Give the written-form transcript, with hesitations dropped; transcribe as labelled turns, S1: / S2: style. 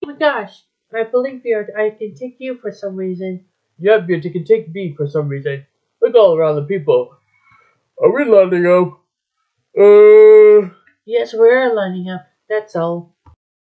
S1: Oh my gosh, I believe I can take you for some reason.
S2: Yep, you can take me for some reason. Look all around the people. Are we lining up?
S1: Yes, we're lining up. That's all.